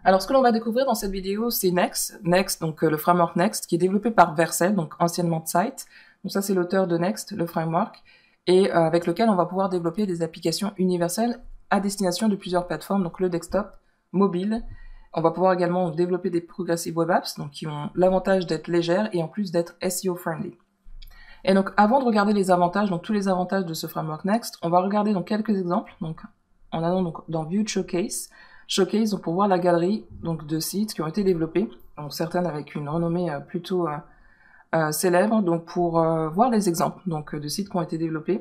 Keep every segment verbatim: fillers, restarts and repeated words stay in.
Alors, ce que l'on va découvrir dans cette vidéo, c'est Next. Next, donc euh, le framework Next, qui est développé par Vercel, donc anciennement Site. Donc ça, c'est l'auteur de Next, le framework, et euh, avec lequel on va pouvoir développer des applications universelles à destination de plusieurs plateformes, donc le desktop, mobile. On va pouvoir également développer des progressive web apps, donc qui ont l'avantage d'être légères et en plus d'être S E O friendly. Et donc, avant de regarder les avantages, donc tous les avantages de ce framework Next, on va regarder donc quelques exemples. Donc, en allant donc dans View Showcase. Showcase, donc pour voir la galerie donc de sites qui ont été développés, donc certaines avec une renommée euh, plutôt euh, euh, célèbre, donc pour euh, voir les exemples donc de sites qui ont été développés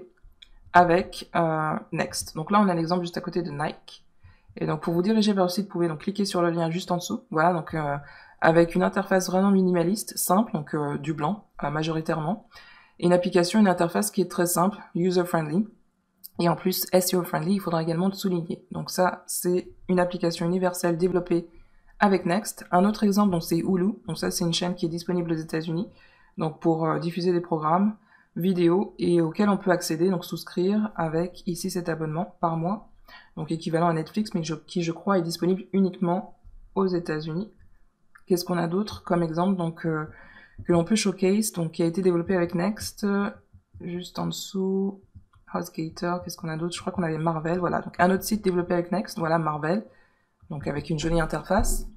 avec euh, Next. Donc là, on a l'exemple juste à côté de Nike. Et donc pour vous diriger vers le site, vous pouvez donc cliquer sur le lien juste en dessous. Voilà, donc euh, avec une interface vraiment minimaliste, simple, donc euh, du blanc euh, majoritairement. Et une application, une interface qui est très simple, user-friendly. Et en plus, S E O friendly, il faudra également le souligner. Donc ça, c'est une application universelle développée avec Next. Un autre exemple, donc c'est Hulu. Donc ça, c'est une chaîne qui est disponible aux États-Unis, donc pour euh, diffuser des programmes vidéo et auxquels on peut accéder, donc souscrire avec ici cet abonnement par mois, donc équivalent à Netflix, mais je, qui je crois est disponible uniquement aux États-Unis. Qu'est-ce qu'on a d'autre comme exemple donc euh, que l'on peut showcase, donc qui a été développé avec Next, euh, juste en dessous. HostGator, qu'est-ce qu'on a d'autre? Je crois qu'on avait Marvel, voilà. Donc un autre site développé avec Next, voilà Marvel, donc avec une jolie interface.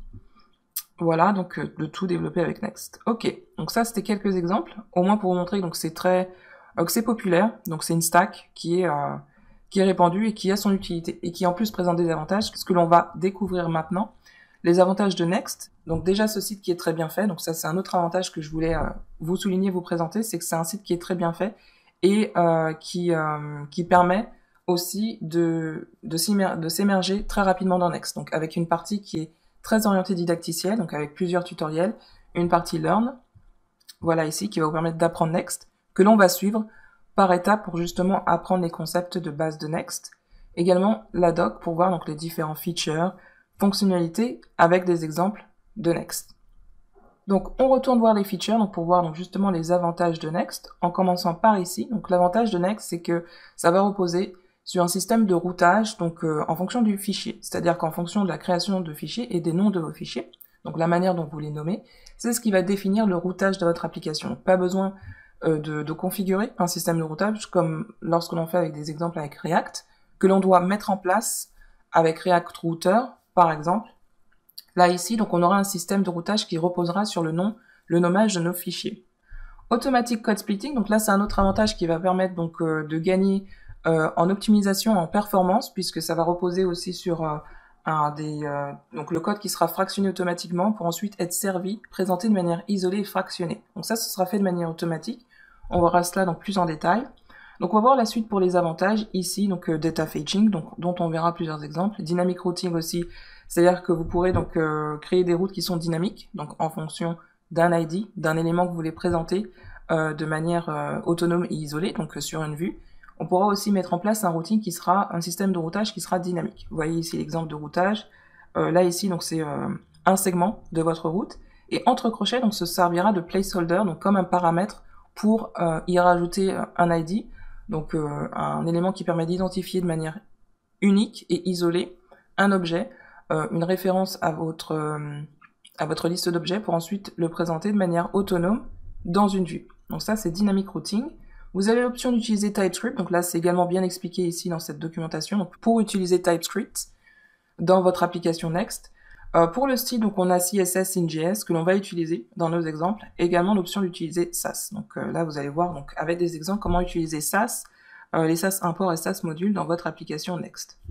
Voilà, donc euh, le tout développé avec Next. Ok, donc ça c'était quelques exemples, au moins pour vous montrer donc c'est très, euh, que c'est populaire, donc c'est une stack qui est euh, qui est répandue et qui a son utilité et qui en plus présente des avantages, ce que l'on va découvrir maintenant. Les avantages de Next, donc déjà ce site qui est très bien fait, donc ça c'est un autre avantage que je voulais euh, vous souligner, vous présenter, c'est que c'est un site qui est très bien fait et euh, qui, euh, qui permet aussi de, de s'émerger très rapidement dans Next. Donc avec une partie qui est très orientée didacticielle, donc avec plusieurs tutoriels, une partie Learn, voilà ici, qui va vous permettre d'apprendre Next, que l'on va suivre par étapes pour justement apprendre les concepts de base de Next. Également la doc pour voir donc les différents features, fonctionnalités avec des exemples de Next. Donc on retourne voir les features donc pour voir donc justement les avantages de Next en commençant par ici. Donc l'avantage de Next c'est que ça va reposer sur un système de routage donc euh, en fonction du fichier, c'est-à-dire qu'en fonction de la création de fichiers et des noms de vos fichiers, donc la manière dont vous les nommez, c'est ce qui va définir le routage de votre application. Donc, pas besoin euh, de, de configurer un système de routage comme lorsque l'on fait avec des exemples avec React, que l'on doit mettre en place avec React Router par exemple. Là, ici, donc, on aura un système de routage qui reposera sur le nom, le nommage de nos fichiers. Automatic Code Splitting, donc là, c'est un autre avantage qui va permettre donc euh, de gagner euh, en optimisation, en performance, puisque ça va reposer aussi sur euh, un des, euh, donc le code qui sera fractionné automatiquement pour ensuite être servi, présenté de manière isolée et fractionnée. Donc ça, ce sera fait de manière automatique. On verra cela donc plus en détail. Donc on va voir la suite pour les avantages ici, donc euh, Data Fetching, donc dont on verra plusieurs exemples. Dynamic Routing aussi. C'est-à-dire que vous pourrez donc euh, créer des routes qui sont dynamiques, donc en fonction d'un I D, d'un élément que vous voulez présenter euh, de manière euh, autonome et isolée, donc euh, sur une vue. On pourra aussi mettre en place un routing qui sera un système de routage qui sera dynamique. Vous voyez ici l'exemple de routage. Euh, là ici donc c'est euh, un segment de votre route et entre crochets donc ce servira de placeholder, donc comme un paramètre pour euh, y rajouter un I D, donc euh, un élément qui permet d'identifier de manière unique et isolée un objet. Euh, une référence à votre, euh, à votre liste d'objets pour ensuite le présenter de manière autonome dans une vue. Donc ça, c'est Dynamic Routing. Vous avez l'option d'utiliser TypeScript, donc là, c'est également bien expliqué ici dans cette documentation. Donc pour utiliser TypeScript dans votre application Next. Euh, pour le style, donc on a C S S in J S que l'on va utiliser dans nos exemples. Et également l'option d'utiliser Sass. Donc euh, là, vous allez voir donc avec des exemples comment utiliser Sass, euh, les Sass imports et Sass modules dans votre application Next.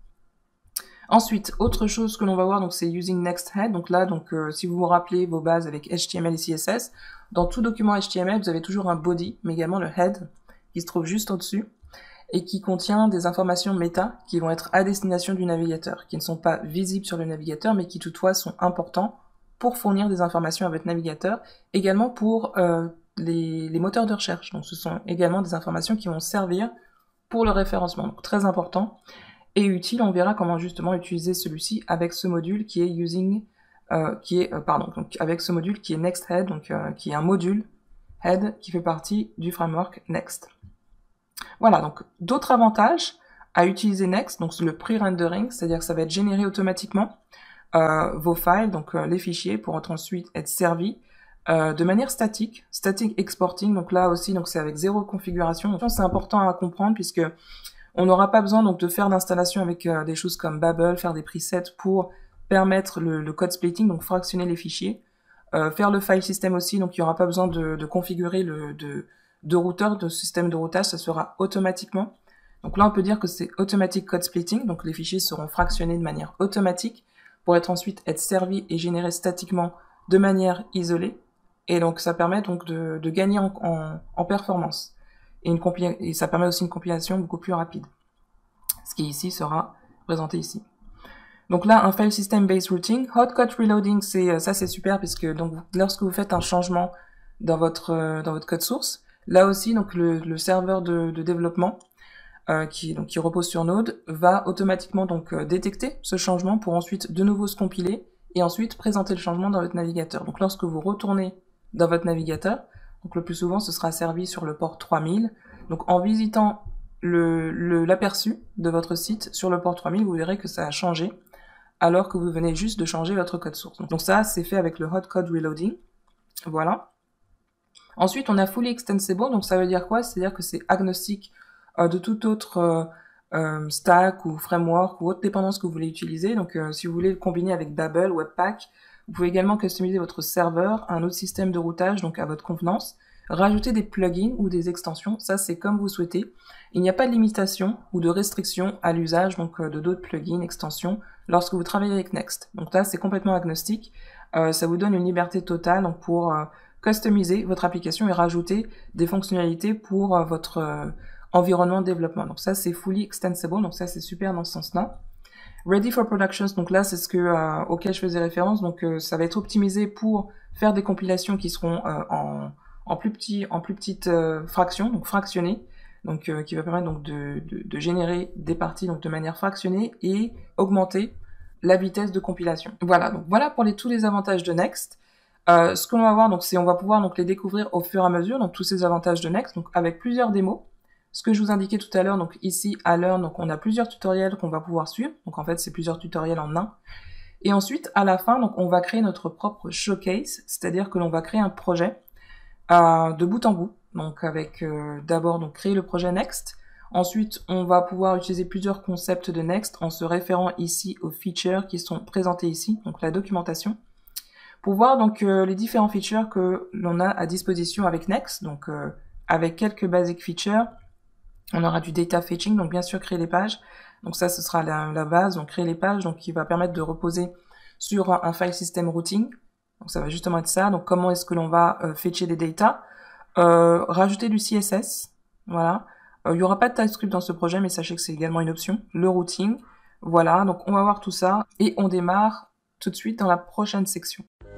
Ensuite, autre chose que l'on va voir, donc c'est Using Next Head. Donc là, donc euh, si vous vous rappelez vos bases avec H T M L et C S S, dans tout document H T M L, vous avez toujours un body, mais également le head, qui se trouve juste au-dessus, et qui contient des informations méta qui vont être à destination du navigateur, qui ne sont pas visibles sur le navigateur, mais qui toutefois sont importants pour fournir des informations à votre navigateur, également pour euh, les, les moteurs de recherche. Donc ce sont également des informations qui vont servir pour le référencement, donc très important. Et utile, on verra comment justement utiliser celui-ci avec ce module qui est using, euh, qui est, euh, pardon, donc avec ce module qui est Next Head, donc euh, qui est un module Head qui fait partie du framework Next. Voilà, donc d'autres avantages à utiliser Next, donc le pre-rendering, c'est-à-dire que ça va être généré automatiquement euh, vos files, donc euh, les fichiers, pour ensuite être servis euh, de manière statique, static exporting. Donc là aussi, donc c'est avec zéro configuration. C'est important à comprendre puisque on n'aura pas besoin donc de faire d'installation avec euh, des choses comme Babel, faire des presets pour permettre le, le code splitting, donc fractionner les fichiers. Euh, faire le file system aussi, donc il n'y aura pas besoin de, de configurer le de, de routeur, de système de routage, ça sera automatiquement. Donc là, on peut dire que c'est automatic code splitting, donc les fichiers seront fractionnés de manière automatique pour être ensuite être servis et générés statiquement de manière isolée. Et donc ça permet donc de, de gagner en, en, en performance. Et, une et ça permet aussi une compilation beaucoup plus rapide. Ce qui ici sera présenté ici. Donc là, un file system based routing, hotcode reloading, c'est ça c'est super puisque donc lorsque vous faites un changement dans votre dans votre code source, là aussi donc le, le serveur de, de développement euh, qui donc qui repose sur Node va automatiquement donc euh, détecter ce changement pour ensuite de nouveau se compiler et ensuite présenter le changement dans votre navigateur. Donc lorsque vous retournez dans votre navigateur, donc le plus souvent ce sera servi sur le port trois mille. Donc en visitant le l'aperçu de votre site sur le port trois mille, vous verrez que ça a changé alors que vous venez juste de changer votre code source. Donc ça, c'est fait avec le hotcode reloading. Voilà. Ensuite, on a fully extensible. Donc ça veut dire quoi? C'est-à-dire que c'est agnostique euh, de tout autre euh, euh, stack ou framework ou autre dépendance que vous voulez utiliser. Donc euh, si vous voulez le combiner avec Babel, Webpack, vous pouvez également customiser votre serveur, un autre système de routage, donc à votre convenance. Rajouter des plugins ou des extensions, ça c'est comme vous souhaitez. Il n'y a pas de limitation ou de restriction à l'usage donc euh, de d'autres plugins, extensions, lorsque vous travaillez avec Next. Donc là c'est complètement agnostique, euh, ça vous donne une liberté totale donc, pour euh, customiser votre application et rajouter des fonctionnalités pour euh, votre euh, environnement de développement. Donc ça c'est fully extensible, donc ça c'est super dans ce sens-là. Ready for Productions, donc là c'est ce que euh, auquel je faisais référence, donc euh, ça va être optimisé pour faire des compilations qui seront euh, en en plus petit, en plus petite euh, fraction, donc fractionnée, donc euh, qui va permettre donc de, de, de générer des parties donc de manière fractionnée et augmenter la vitesse de compilation. Voilà, donc voilà pour les, tous les avantages de Next. Euh, ce que l'on va voir, donc c'est on va pouvoir donc les découvrir au fur et à mesure, donc tous ces avantages de Next, donc avec plusieurs démos. Ce que je vous indiquais tout à l'heure, donc ici à l'heure, donc on a plusieurs tutoriels qu'on va pouvoir suivre. Donc en fait c'est plusieurs tutoriels en un. Et ensuite à la fin, donc on va créer notre propre showcase, c'est-à-dire que l'on va créer un projet Euh, de bout en bout, donc avec euh, d'abord donc créer le projet Next. Ensuite, on va pouvoir utiliser plusieurs concepts de Next en se référant ici aux features qui sont présentés ici, donc la documentation, pour voir donc euh, les différents features que l'on a à disposition avec Next. Donc euh, avec quelques basic features, on aura du data fetching, donc bien sûr créer les pages. Donc ça, ce sera la, la base, donc créer les pages, donc qui va permettre de reposer sur un, un file system routing. Donc ça va justement être ça. Donc comment est-ce que l'on va euh, fetcher les data, euh, rajouter du C S S, voilà. Euh, il n'y aura pas de TypeScript dans ce projet, mais sachez que c'est également une option. Le routing, voilà. Donc on va voir tout ça et on démarre tout de suite dans la prochaine section.